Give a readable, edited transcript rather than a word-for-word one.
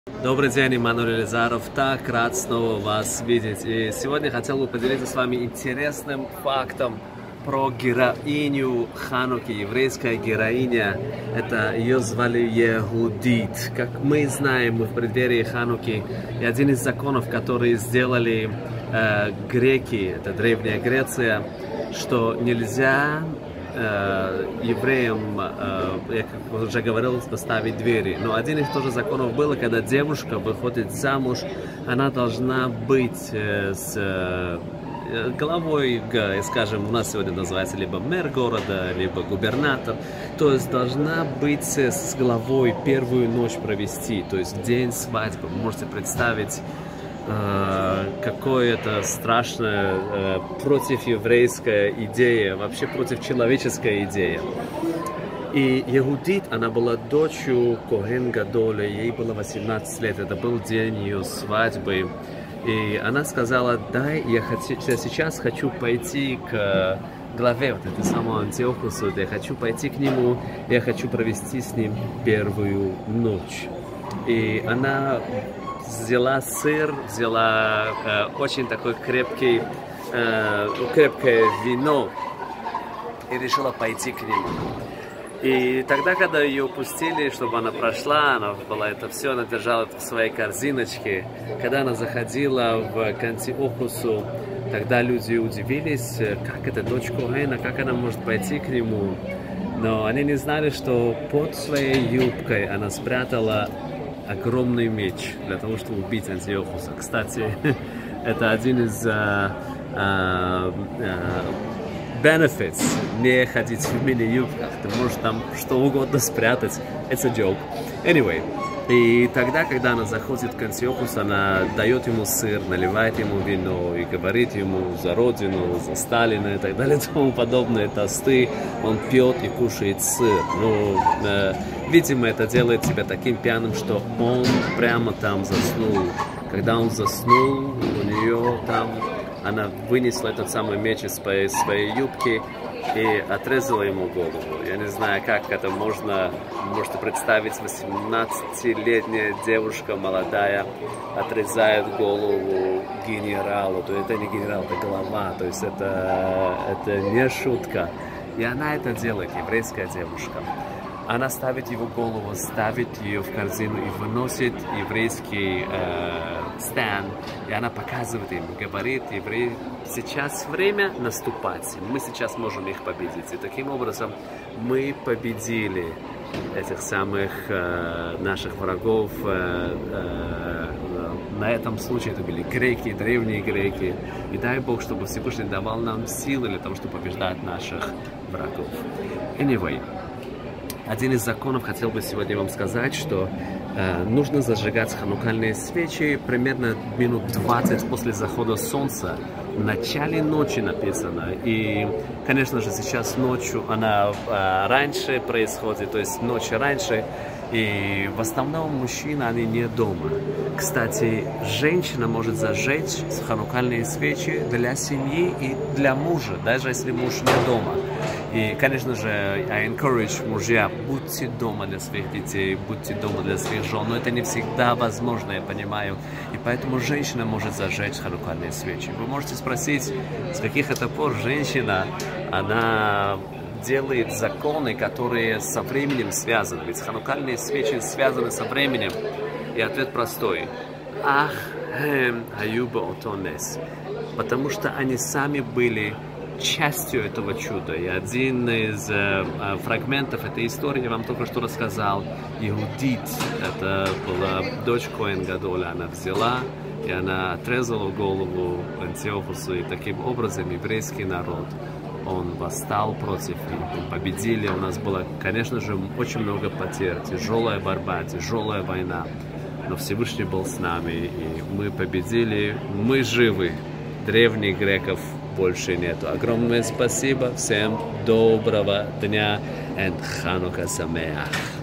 Добрый день, Иммануэль Елизаров. Так рад снова вас видеть. И сегодня хотел бы поделиться с вами интересным фактом про героиню Хануки, еврейская героиня. Это ее звали Егудит. Как мы знаем, мы в преддверии Хануки, и один из законов, которые сделали греки, это Древняя Греция, что нельзя евреям, я как уже говорил, ставить двери. Но один из тоже законов было, когда девушка выходит замуж, она должна быть с главой, скажем, у нас сегодня называется либо мэр города, либо губернатор, то есть должна быть с главой первую ночь провести, то есть день свадьбы. Вы можете представить, какое это страшная противоеврейская идея, вообще противочеловеческая идея. И Егудит, она была дочерью Коэн Гадоля, ей было 18 лет, это был день ее свадьбы. И она сказала: дай, я сейчас хочу пойти к главе, вот этой самой Антиохусу, я хочу пойти к нему, я хочу провести с ним первую ночь. И она взяла сыр, взяла очень такой крепкое вино и решила пойти к нему. И тогда, когда ее пустили, чтобы она прошла, она была это все, она держала это в своей корзиночке. Когда она заходила в Антиохусу, тогда люди удивились, как это дочь Коэна, как она может пойти к нему. Но они не знали, что под своей юбкой она спрятала огромный меч для того, чтобы убить Антиохуса. Кстати, это один из benefits не ходить в мини-юбках. Ты можешь там что угодно спрятать. It's a joke. Anyway. И тогда, когда она заходит к Антиохусу, она дает ему сыр, наливает ему вино и говорит ему за родину, за Сталина и так далее, и тому подобное тосты. Он пьет и кушает сыр. Ну, видимо, это делает тебя таким пьяным, что он прямо там заснул. Когда он заснул, у нее там, она вынесла этот самый меч из своей юбки и отрезала ему голову. Я не знаю, как это можно, можете представить, 18-летняя девушка, молодая, отрезает голову генералу. То есть это не генерал, это глава, то есть это не шутка. И она это делает, еврейская девушка. Она ставит его голову, ставит ее в корзину и выносит еврейский стан. И она показывает им, говорит: евреи, сейчас время наступать. Мы сейчас можем их победить. И таким образом мы победили этих самых наших врагов. На этом случае это были греки, древние греки. И дай Бог, чтобы Всевышний давал нам силы для того, чтобы побеждать наших врагов. Anyway. Один из законов хотел бы сегодня вам сказать, что нужно зажигать ханукальные свечи примерно минут 20 после захода солнца. В начале ночи написано. И, конечно же, сейчас ночью она раньше происходит, то есть ночь раньше. И в основном мужчины, они не дома. Кстати, женщина может зажечь ханукальные свечи для семьи и для мужа, даже если муж не дома. И, конечно же, I encourage мужья, будьте дома для своих детей, будьте дома для своих жен, но это не всегда возможно, я понимаю. И поэтому женщина может зажечь ханукальные свечи. Вы можете спросить, с каких это пор женщина, она делает законы, которые со временем связаны. Ведь ханукальные свечи связаны со временем. И ответ простой. Ах, аюба отонес. Потому что они сами были частью этого чуда. И один из фрагментов этой истории я вам только что рассказал. Егудит, это была дочь Коэн Гадоля, она взяла и она отрезала голову Антиохусу, и таким образом еврейский народ, он восстал против них, мы победили. У нас было, конечно же, очень много потерь, тяжелая борьба, тяжелая война, но Всевышний был с нами, и мы победили, мы живы. Древних греков больше нету. Огромное спасибо, всем доброго дня, and Ханука Самеах.